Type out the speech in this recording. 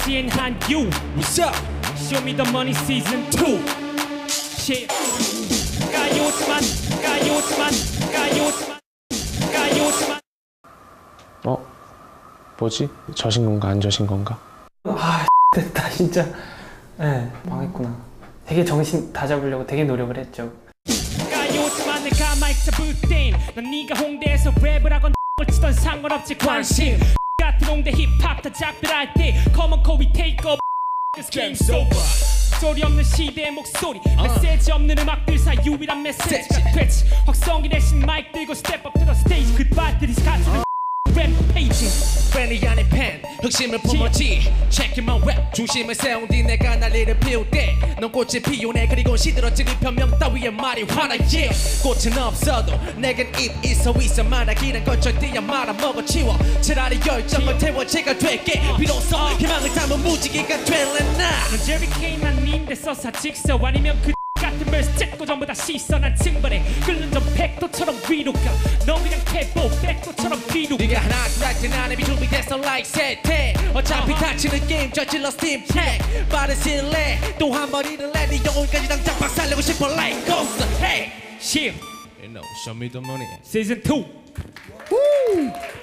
MCN 한유 What's up? 쇼미더머니 시즌 2 Shit 까요지만 뭐지? 저신 건가 안 저신 건가? 아 됐다 진짜. 네 망했구나. 되게 정신 다 잡으려고 되게 노력을 했죠. 까요지만 내가 마이크 잡을 땐난 네가 홍대에서 랩을 하건 X을 치던 상관없지 관심 같은 홍대 힙합 다 작별할 때 Come on go we take up This game's over. 소리 없는 시대의 목소리 메시지 없는 음악들 사이 유일한 메시지가 됐지. 확성기 대신 마이크 들고 step up to the stage 그 발들이 가수는 램페이지 팬이 아닌 팬 흑심을 품었지 Check my rap 중심을 세운 뒤 내가 난리를 피울 때넌 꽃을 피우네. 그리고 시들어진 이 변명 따위의 말이 화나 yeah. 꽃은 없어도 내겐 입 있어 말하기란 걸 절대야 말아먹어치워. 차라리 열정을 태워 제가 될게 비로소 희망을 담은 무지개가 될래 나. 넌 제리 케인 아닌데 써서 직서 아니면 그 같은 verse 찍고 전부 다 씻어. 난 증발해 끓는 전 백도처럼 위로 가. 넌 그냥 태보 백도처럼 뒤로 가. 네가 하나 둘 나는 이미 준비됐어 like 세태. 어차피 다치는 게임 저질러 스팀 택. 빠른 실내 또 한 번 일을 내. 네 영혼까지 당장 박살내고 싶어 like ghost. Hey Shit You know 쇼미더머니 시즌 2